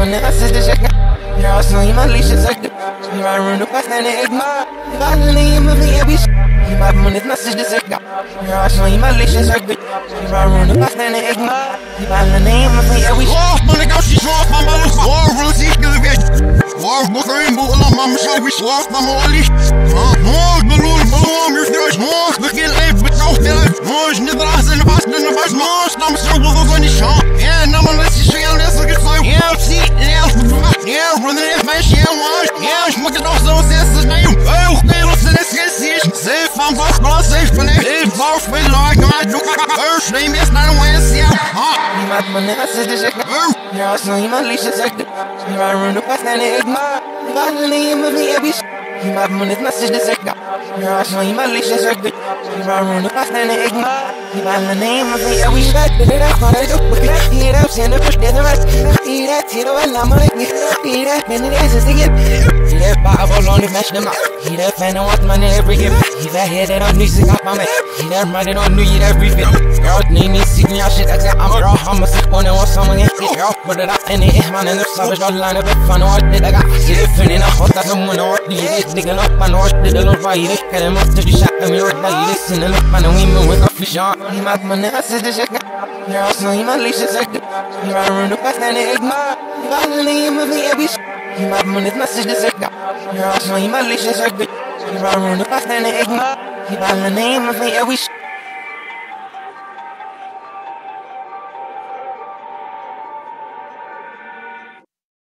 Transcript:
من أسد شكل يا أصلي ما ليش سكت يا رونو بسنة إجماع يبالني ما في أبيش يبقى من تمسج دسكة يا أصلي ما ليش سكت يا رونو بسنة إجماع يبالني ما في أبيش من الجوش يشوف ما مالوش روسي كذا بيش بكرين بقول ما مش عارف واقف ما موليش بلول يفرش بكيل عيب بتروح تلف موج ندرس نفس موج نام سوق وضعني شام يا نام نسي شيء الناس قصيم يا بسي يا بدنا ماشي يا واش يا ما كنت اوصل وسيس نايم او خير سنسيش سيف ام باخ بلا سيف بني باخ بالله ما دوك ايش نيم يسنا ويس يا ما من أسد شكل يا أصلي ما ليش سكت يا رونو بسنة إجماع يبالني ما في أبيش ما من تمسج دسكة يا أصلي ما ليش سكت يا رونو بسنة إجماع يبالني ما في أبيش بدنا خارج وكذا هيرا وسنة مش كذا هيرا تيرا ولا مريني هيرا من الأساسيات هيرا بعبالوني مش نمع هيرا فانا واتمنى every gift هيرا هيرا on music up my man هيرا riding on new year every bit girl need me seek me out shit I got I'm raw I'm a sick one and want someone get it girl put it up in the air man and the savage all line up if I know what did I got shit if in a hot that someone know what did it nigga up I know what did it look right it got him up to the shot and me right now you listen and look man and we move with a fish on he might man I said the shit يا أصلي ما ليش سكت يا رونو بسنة إجماع يبالني ما في أبيش يا من تمسج دسكة يا أصلي ما ليش سكت يا رونو بسنة إجماع يبالني ما في أبيش